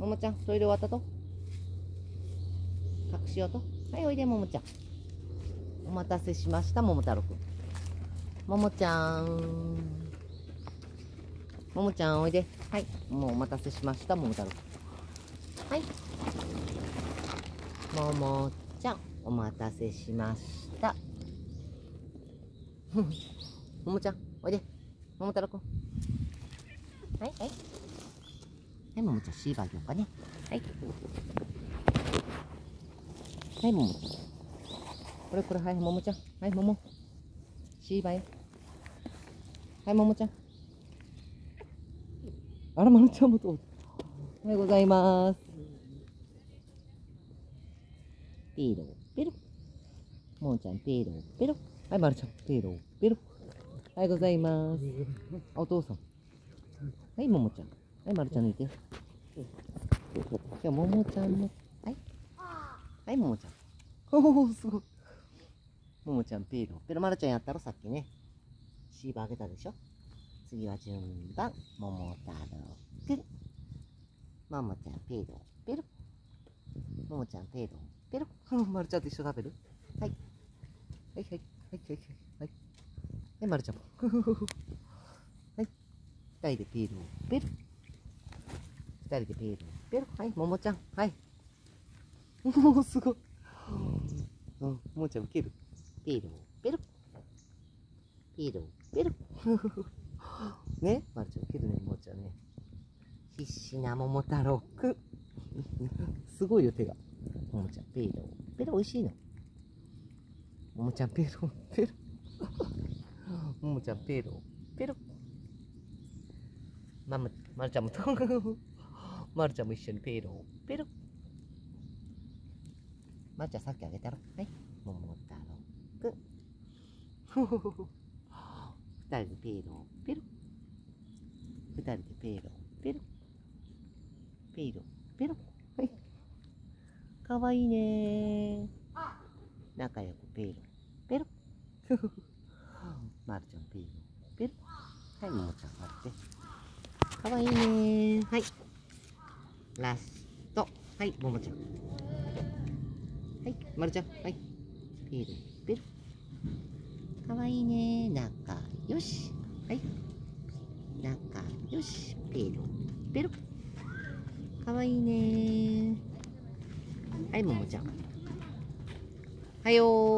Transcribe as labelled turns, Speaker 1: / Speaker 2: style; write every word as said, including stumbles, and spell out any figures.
Speaker 1: ももちゃん、トイレ終わったと隠しようと。はい、おいで、ももちゃん。お待たせしました、もも太郎くん。ももちゃん。ももちゃん、おいで。はい、もうお待たせしました、もも太郎くん。はい。ももちゃん、お待たせしました。ももちゃん、おいで。もも太郎くん。はい、はい。はい、ももちゃん、シーバーあげようかね。はい。はい、ももちゃん。これこれ、はい、ももちゃん。はい、もも。シーバーよ。はい、ももちゃん。あら、まるちゃんもどうぞ。おはようございます。ピーロー、ペロ。ももちゃん、ピーロー、ペロ。はい、まるちゃん、ピーロー、ペロ。おはようございます。あ、お父さん。はい、ももちゃん。はい、まるちゃん抜いて。じゃあ、ももちゃんも。はい。はい、ももちゃん。おお、すごい。ももちゃん、ピーロー、ペロ。まるちゃんやったろ、さっきね。シーバーあげたでしょ。次は順番、もも太郎くん。ももちゃん、ピーロー、ペロ。ももちゃん、ピーロー、ペロ。まるちゃんと一緒食べる。はい。はいはいはいはいはいはい。はい、まるちゃんも。はい。二人でピーロー、ペロ。二人でピーロー、ペロ。はい、ももちゃん。はい。もうすごい。うん、ももちゃん受ける。ピーロー、ペロ。ピーロー、ペロ。ね、まるちゃん受けるね、ももちゃんね。必死な桃太郎くん。すごいよ、手が。ももちゃん、ペロ。ペロ、美味しいの。ももちゃん、ペロ、ペロ。ももちゃん、ペロ、ペロ。まむ、まるちゃんも、まるちゃんも一緒にペロ、ペロ。まるちゃん、さっきあげたろ。はい。もも太郎くん。二人でペロ、ペロ。二人でペロ、ペロ。ペロ、ペロ。はい。かわいいね。仲良くペロ、ペロ。まるちゃんペロ、ペロ。はい、ももちゃん待って。かわいいね。はい。ラスト。はい、ももちゃん。はい、まるちゃん。はい。ペロ、ペロ。かわいいね。仲良し。はい。仲良し。ペロ、ペロ。かわいいね。はい、ももちゃん。はよー。